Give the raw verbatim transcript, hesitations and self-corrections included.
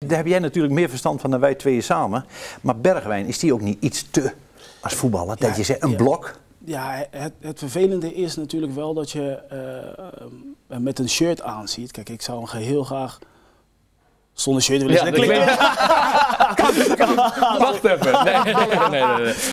daar heb jij natuurlijk meer verstand van dan wij tweeën samen. Maar Bergwijn, is die ook niet iets te als voetballer? Dat Ja, je zegt, een ja. blok? Ja, het, het vervelende is natuurlijk wel dat je uh, met een shirt aanziet. Kijk, ik zou hem heel graag zonder shirt willen zien. Ja, Wacht even. Nee, nee, nee, nee.